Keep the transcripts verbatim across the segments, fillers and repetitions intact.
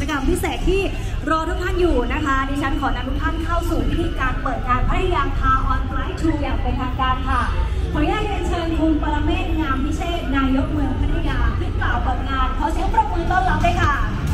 กรรมพิเศษที่รอทุกท่านอยู่นะคะดิฉันขอนำทุกท่านเข้าสู่พิธีการเปิดงานพัทยาคาออนไลน์ทูอย่างเป็นทางการค่ะขออนุญาตเรียนเชิญคุณปรเมศ งามพิเชษฐ์นายกเมืองพัทยาขึ้นกล่าวเปิดงานขอเสียงปรบมือต้อนรับด้วยค่ะ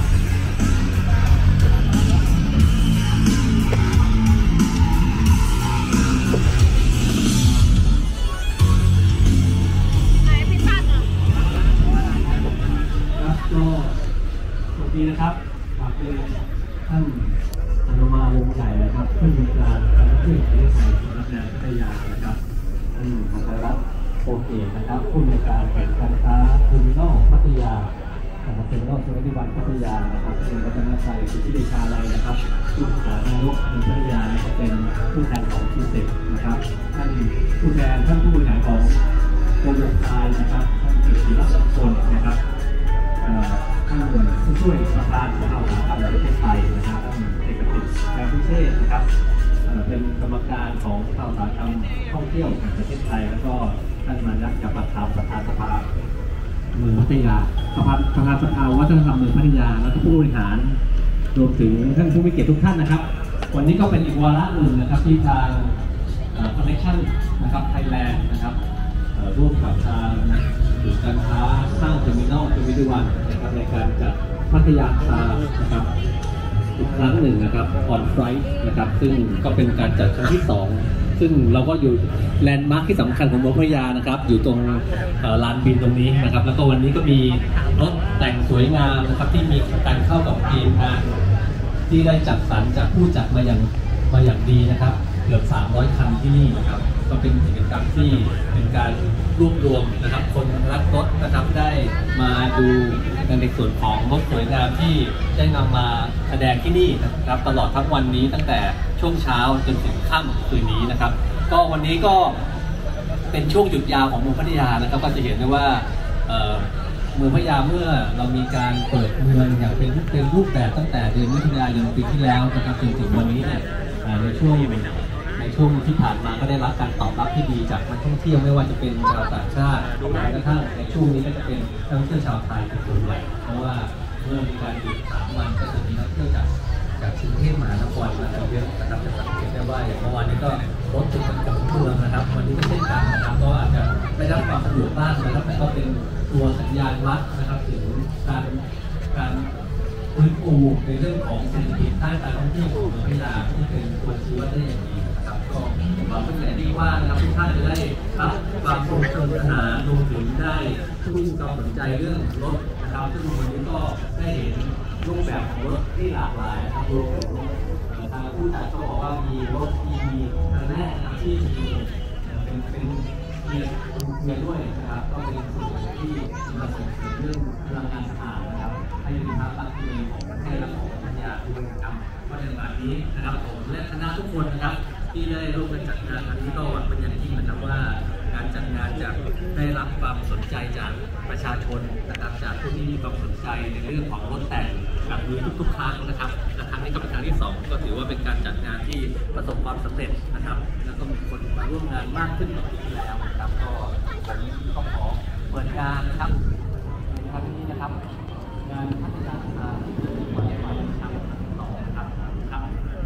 ก็สวัสดีนะครับฝากเป็นท่านอนุมาวงใหญ่นะครับผู้มีการการท่องเที่ยวประเทศไทยสำนักงานพัทยานะครับท่านพัทรรัตน์โอเกตนะครับผู้มีการแข่งการค้าเทอร์มินอลพัทยาเทอร์มินอลสวัสดิวันพัทยานะครับท่านรัตนชัยสุทธิเดชาลัยนะครับผู้สานายกเมืองพัทยานะครับเป็นผู้แทนของทีเซ็กนะครับท่านผู้แทนท่านผู้บริหารของโกลด์ไทยนะครับท่านกิตติรัตน์พลนะครับท่านผู้ช่วยประธานสภาอุตสาหกรรมแห่งประเทศไทยนะครับท่านเอกสิทธิ์แก้วพิเชษนะครับเป็นกรรมการของสภาอุตสาหกรรมท่องเที่ยวแห่งประเทศไทยแล้วก็ท่านมานักกับประธานประธานสภาเมืองพัทยาประธานประธานสภาวัฒนธรรมเมืองพัทยาและผู้บริหารรวมถึงท่านผู้มีเกียรติทุกท่านนะครับวันนี้ก็เป็นอีกวาระหนึ่งนะครับที่ทางคอนเนคชั่นนะครับไทยแลนด์นะครับร่วมกับทางศูนย์การค้าสร้างเทอร์มินอลทเวนตี้วันนะครับในการจัดพัทยาคานะครับอีกครั้งหนึ่งนะครับออนไฟท์นะครับซึ่งก็เป็นการจัดครั้งที่สองซึ่งเราก็อยู่แลนด์มาร์คที่สำคัญของเมืองพัทยานะครับอยู่ตรงลานบินตรงนี้นะครับแล้วก็วันนี้ก็มีรถแต่งสวยงามนะครับที่มีการเข้ากับทีมงานที่ได้จัดสรรจากผู้จัดมาอย่างมาอย่างดีนะครับเกือบสามร้อยคันที่นี่นะครับก็เป็นกิจกรรมที่เป็นการรวบรวมนะครับคนรักรถนะครับได้มาดูในส่วนของรถสวยงามที่ได้นำมาแสดงที่นี่นะครับตลอดทั้งวันนี้ตั้งแต่ช่วงเช้าจนถึงค่ำคืนนี้นะครับก็วันนี้ก็เป็นช่วงหยุดยาวของเมืองพัทยานะครับก็จะเห็นได้ว่าเมืองพัทยาเมื่อเรามีการเปิดเมืองอย่างเป็นเป็นรูปแบบตั้งแต่เดือนมิถุนายนปีที่แล้วนะครับจนถึงวันนี้เนี่ยในช่วงในช่วงที่ผ่านมาก็ได้รับการตอบรับที่ดีจากนักท่องเที่ยวไม่ว่าจะเป็นชาวต่างชาติหรือแม้กระทั่งในช่วงนี้ก็จะเป็นนักท่องเที่ยวชาวไทยเป็นส่วนใหญ่เพราะว่าเมื่อมีการหยุดสามวันก็จะมีนักท่องเที่ยวจากจากกรุงเทพมหานครมากันเยอะนะครับจะสังเกตได้ว่าอย่างเมื่อวานนี้ก็รถติดกันกับทุกเมืองนะครับวันนี้ก็เช่นกันนะครับก็อาจจะไม่ได้รับความสะดวกบ้างนะครับแต่ก็เป็นตัวสัญญาณวัดนะครับถึงการการฟื้นฟูในเรื่องของเศรษฐกิจด้านการท่องเที่ยวของเมืองพัทยาที่เป็นตัวชี้วัดได้อย่างดีนะครับก็ผมว่าเป็นอย่างที่ว่านะครับทุกท่านจะได้รับความสนุกสนานรวมถึงได้ทุ่มความสนใจเรื่องรถนะครับซึ่งวันนี้ก็ได้เห็นรูปแบบของรถที่หลากหลายนะครับรวมถึงทางผู้จัดก็บอกว่ามีรถ อี วี ครั้งแรกนะครับที่มีเป็นเป็นเกียร์เกียร์ด้วยนะครับก็เป็นส่วนที่มาส่งเสริมเรื่องพลังงานสะอาดนะครับให้มีภาพลักษณ์ที่ดีของประเทศและของพัทยาด้วยนะครับก็ในวันนี้นะครับผมและคณะทุกคนนะครับที่ได้ร่วมกันจัดงานครั้งนี้ก็หวังเป็นอย่างยิ่งนะครับว่าการจัดงานจะได้รับความสนใจจากประชาชนนะครับจากผู้ที่มีความสนใจในเรื่องของรถแต่งแบบนี้ทุกๆครั้งนะครับและครั้งนี้ก็เป็นครั้งที่สองก็ถือว่าเป็นการจัดงานที่ประสบความสำเร็จนะครับแล้วก็มีคนมาร่วมงานมากขึ้นกว่าปีที่แล้วนะครับก็วันนี้ก็ขอเปิดงานนะครับในครั้งนี้นะครับงานพัฒนาคารที่เป็นวันที่สองนะครับครับ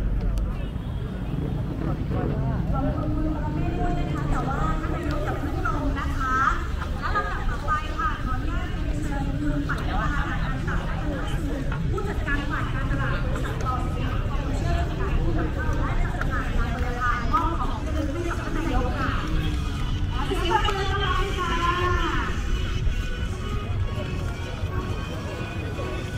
ขอบคุณคุณปรเมศด้วยนะคะแต่ว่าท่านนายกจะขึ้นลงนะคะแล้วลำดับต่อไปค่ะขออนุญาตเรียนเชิญคุณฝ่ายการตลาดการตลาดผู้จัดการฝ่ายการตลาดบริษัทกอล์ฟคอมเมอร์เชียลจำกัดผู้นำเข้าและจัดจำหน่ายงานบริการมอบของที่ระลึกให้กับท่านนายกค่ะขอเสียงปรบมือต้อนรับค่ะ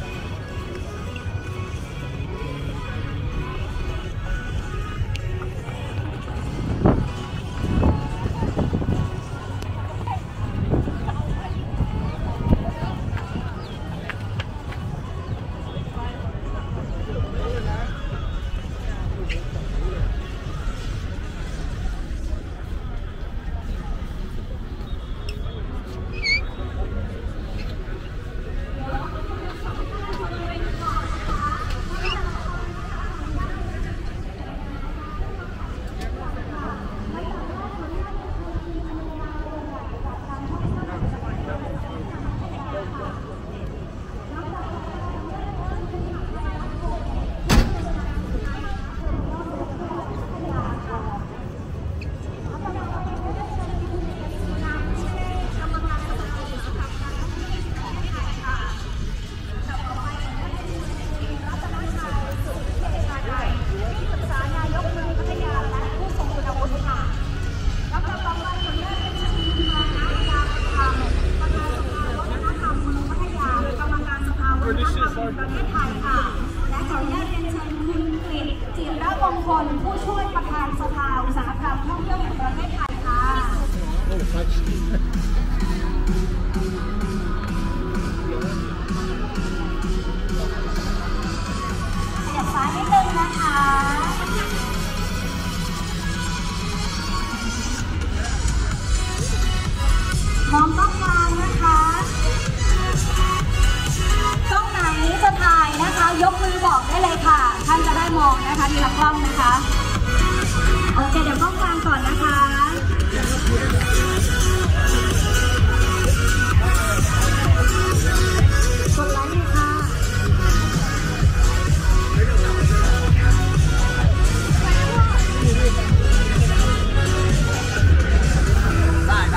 กล้องนะคะโอเคเดี๋ยวกล้องกลางก่อนนะคะกดไลค์เลยค่ะได้ได้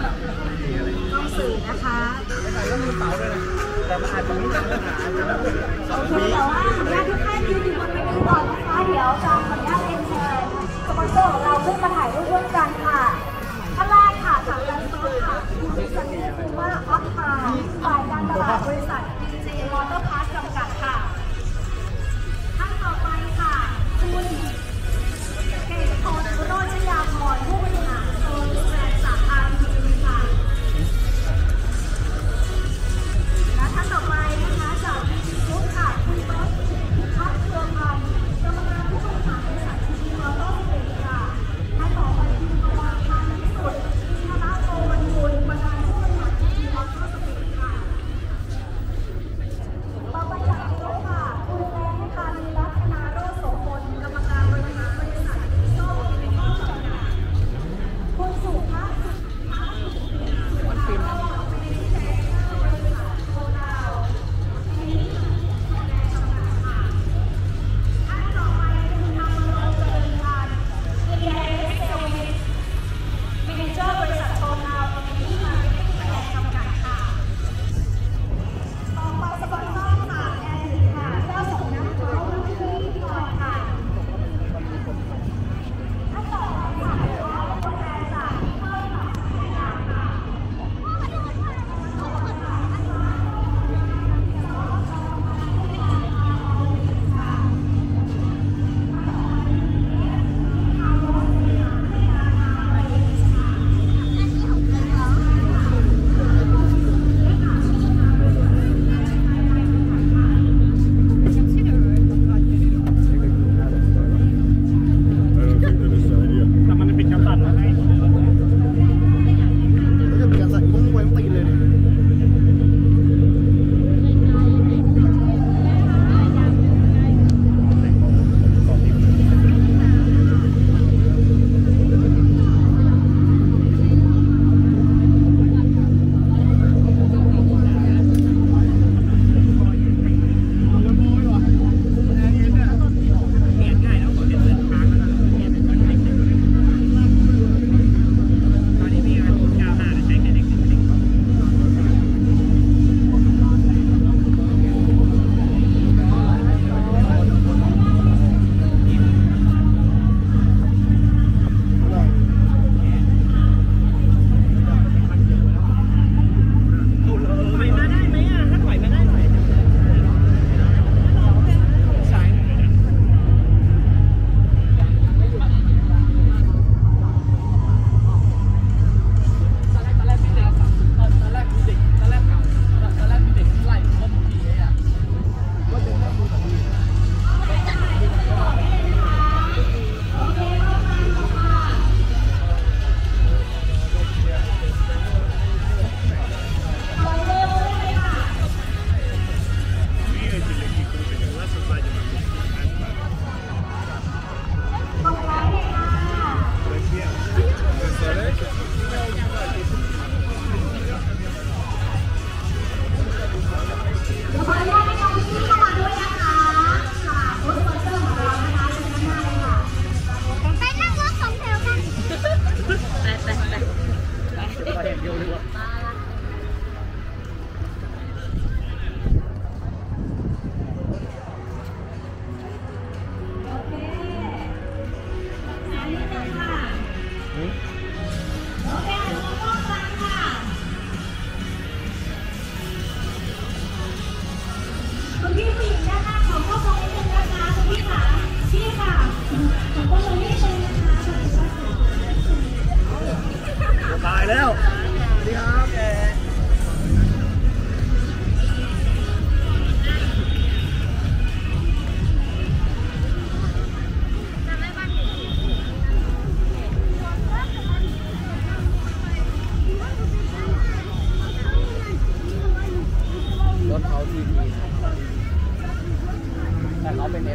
ต้องสื่อนะคะก็มีเสาด้วยนะแต่มันอาจจะมีปัญหา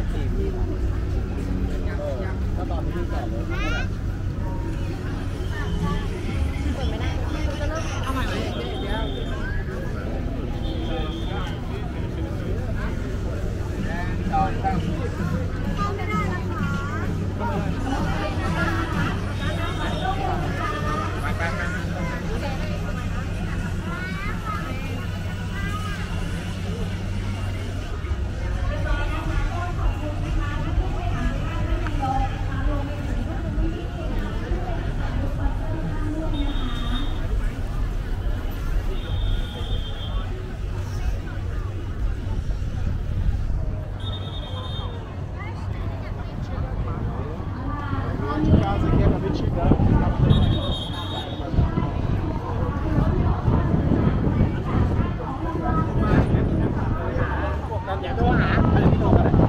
ทีพี่ก็ตอนที่ก่อนเลยเอาใหม่เลยเดี๋ยวตอนตั้งเข้าไม่ได้นะคะไปไปไปอย่าโทรหาอะไรที่โทรกันเลย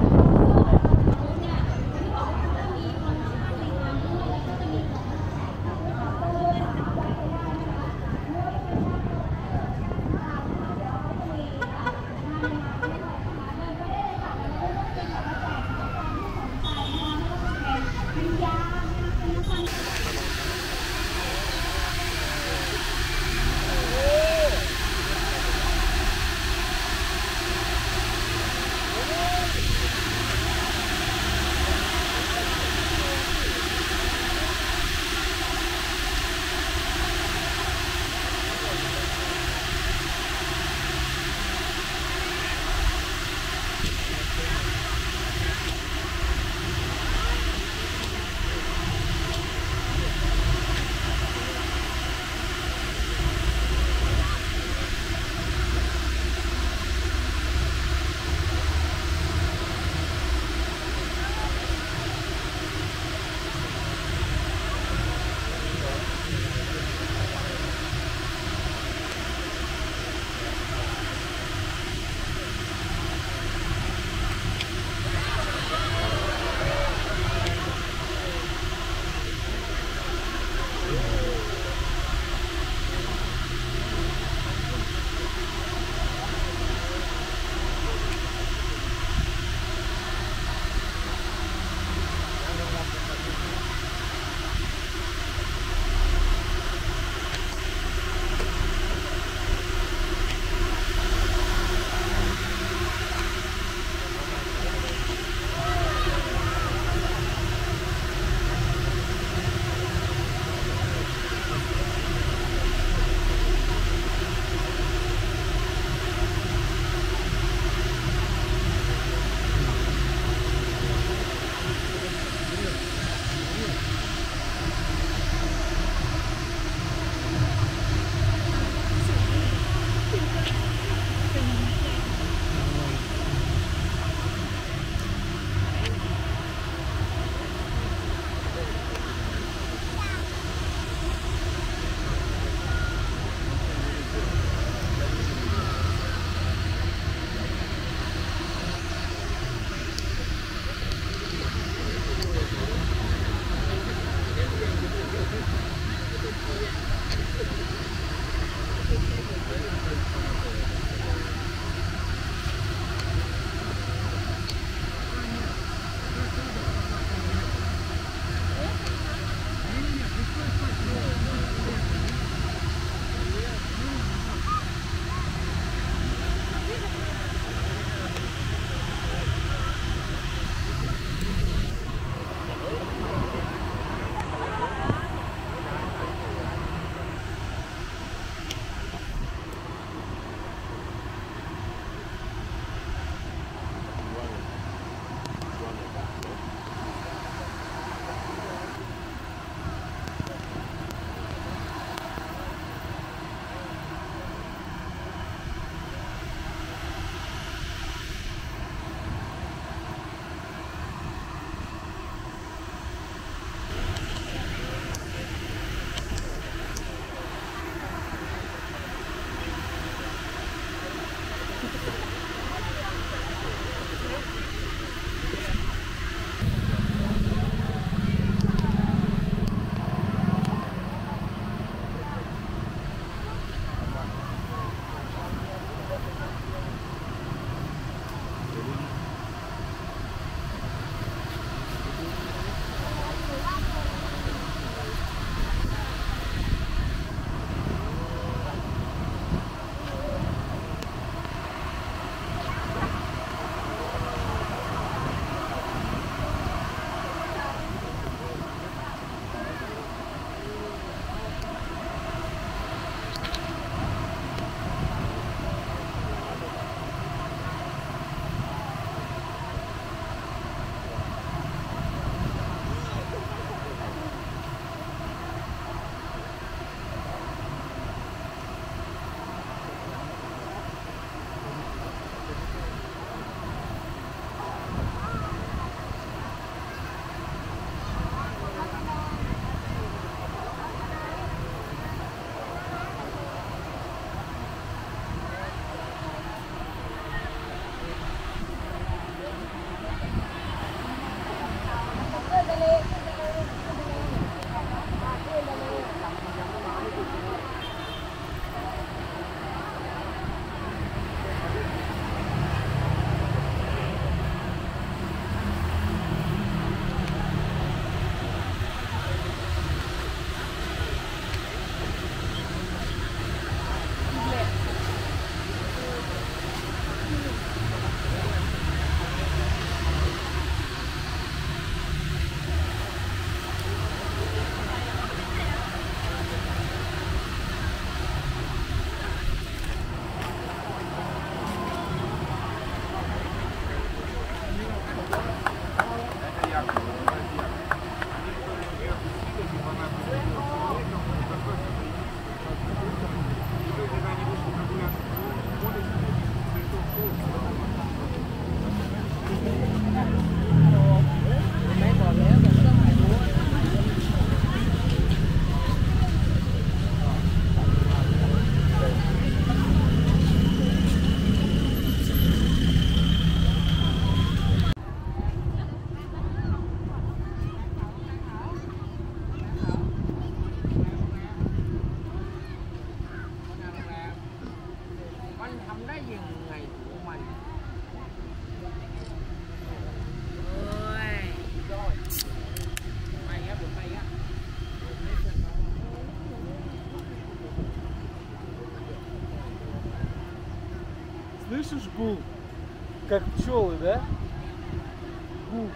Слышишь гул? Как пчелы, да? Гул.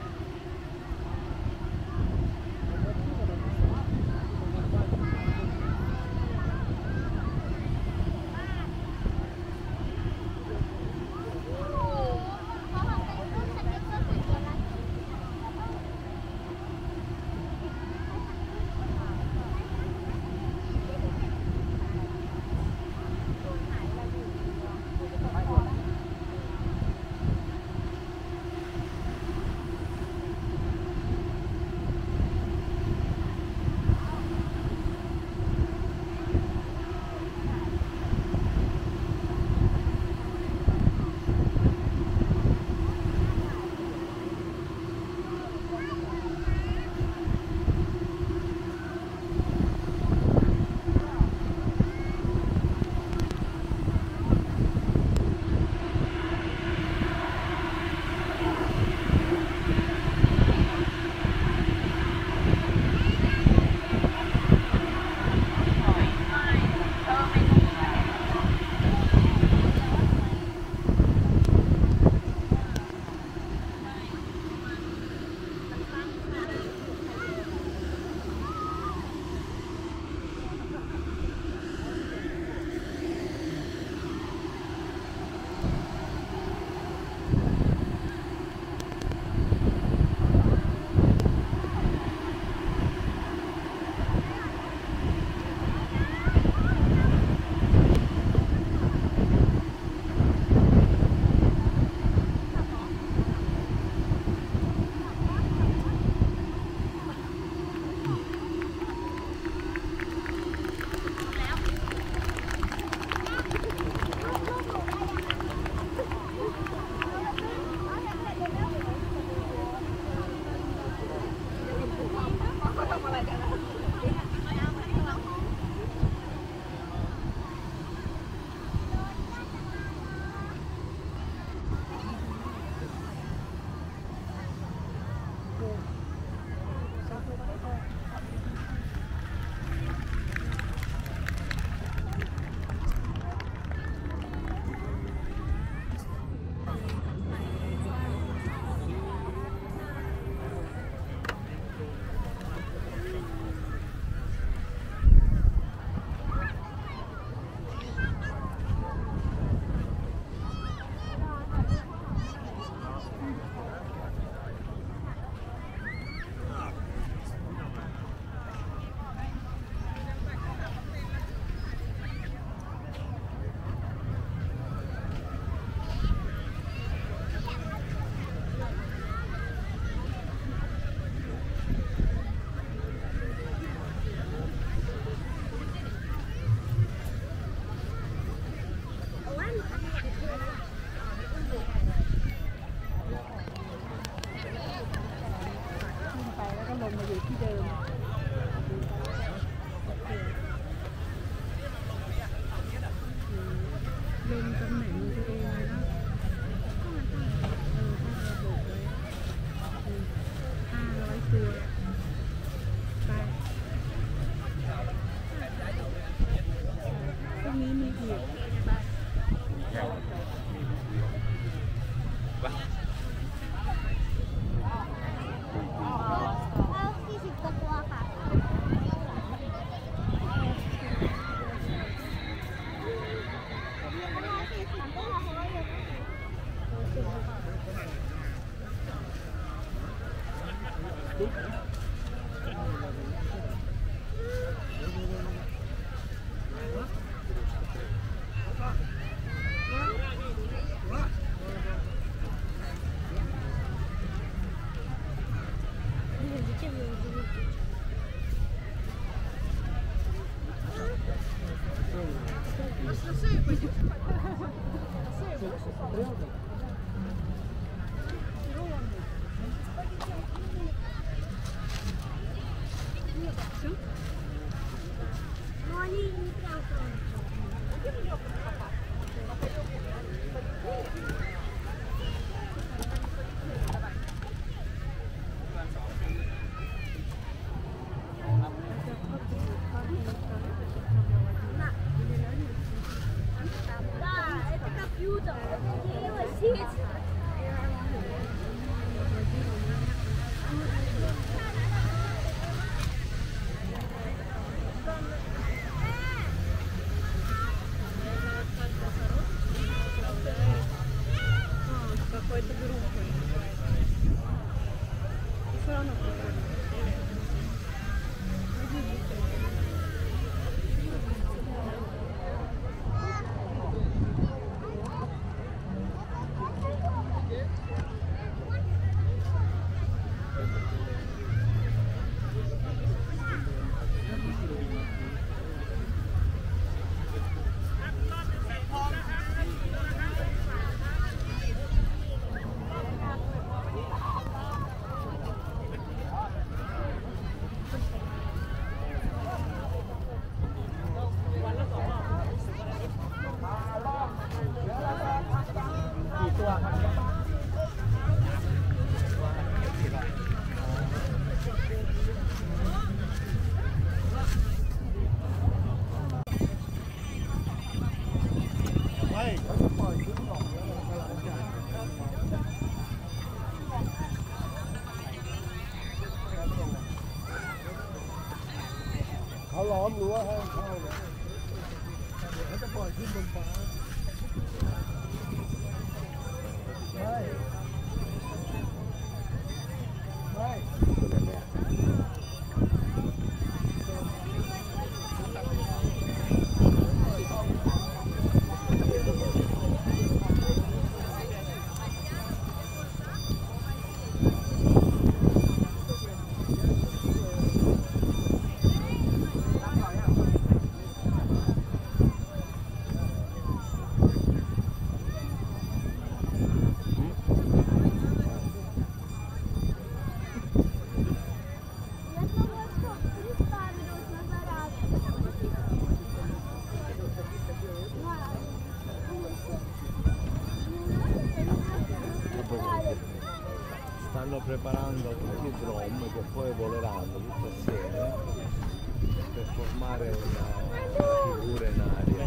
เขาล้อมรั้วให้เข้าเลยเดี๋ยวเขาจะปล่อยขึ้นบนฟ้าไม่ไม่ Stanno preparando alcuni drone che poi voleranno tutti assieme per formare una figura in aria.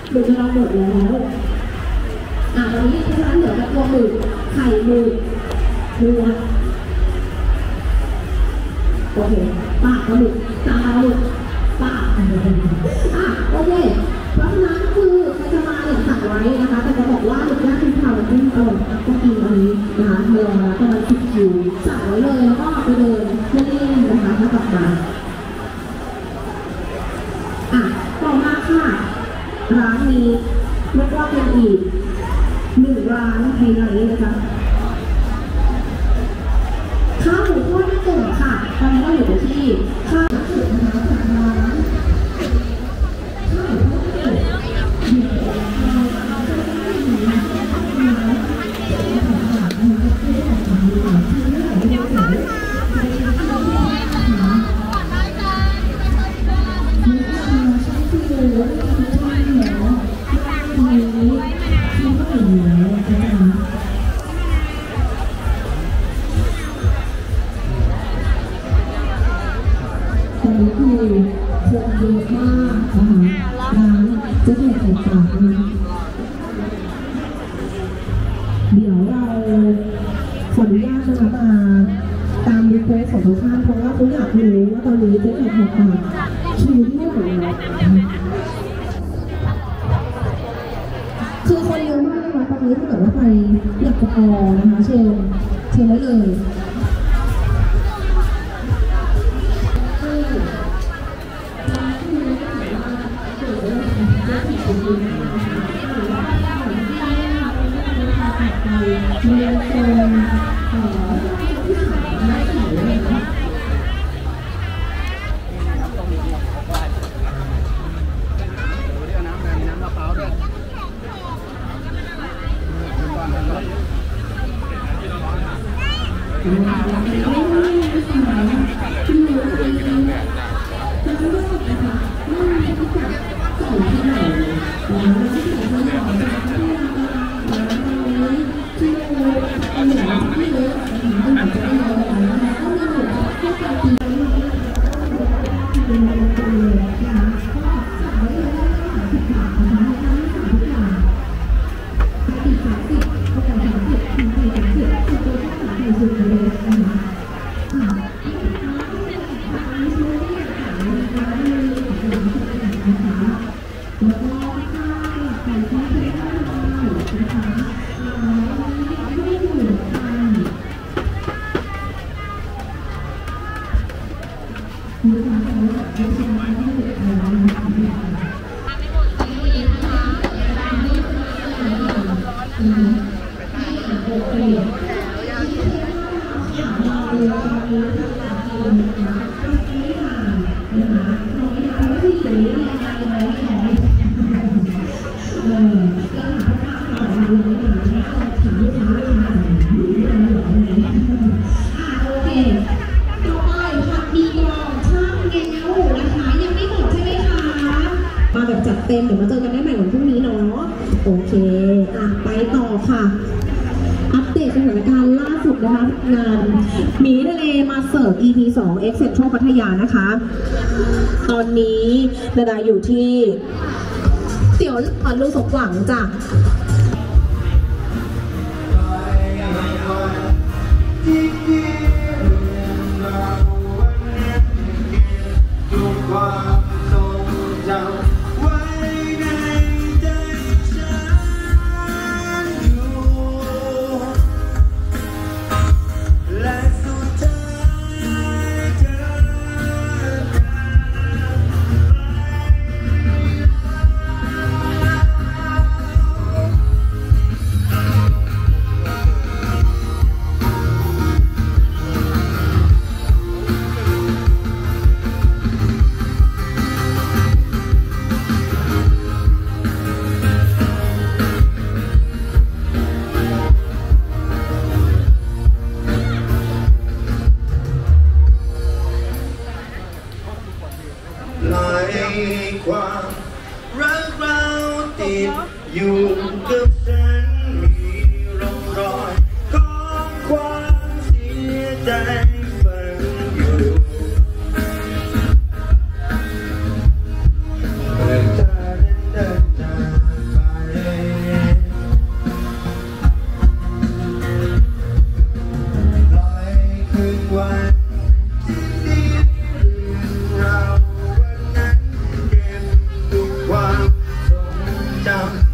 หมึกเราหมดแล้วอ่ะตอนนี้ที่ร้านเหลือแต่ตัวหมึกไข่หมึกเนื้อโอเคปากปลาหมึกตาปลาหมึกปากอ่ะโอเคเพราะฉะนั้นคือใครจะมาเนี่ยสั่งไว้นะคะแต่จะบอกว่าหมึกย่างคุณข่าวมันไม่อร่อยก็กินอันนี้นะคะเธอแล้วก็มาคิดอยู่สั่งไว้เลยแล้วก็ไปเดินเล่นๆนะคะถ้ากลับมาอ่ะต่อมาค่ะร้านนี้เรียกว่าเป็นอีกหนึ่งร้านไฮไลท์นะคะข้าวหมูทอดน้ำตกค่ะตอนนี้เราอยู่ที่ข้าวน้ำตกนะคะจากร้านข้าวหมูทอดน้ำตกอยู่ที่เดี๋ยวเราขออนุญาตนะคะมาตามรีเควสของทุกท่านเพราะว่าทุกอยากรู้ว่าตอนนี้เจ๊แขกหกปากคิวที่เท่าไหร่แล้วคือคนเยอะมากนะคะตอนนี้ถ้าเกิดว่าใครอยากจะออนะคะเชิญเชิญได้เลยเรียนโซนเอ่อที่ขายไม้ไผ่เลยนะคะเต็มเดี๋ยวมาเจอกันได้ใหม่วันพรุ่งนี้เนาะโอเคอ่ะไปต่อค่ะอัปเดตสถานการณ์ล่าสุดนะคะงานหมีทะเลมาเสิร์ฟ อี พี สอง X Central พัทยานะคะตอนนี้ดาดาอยู่ที่เตี๋ยวลุงสมหวังจ้ะความรักเราติดอยู่กับฉันมีร่องรอยของความเสียใจฝังอยู่เดินทางเดินทางจำ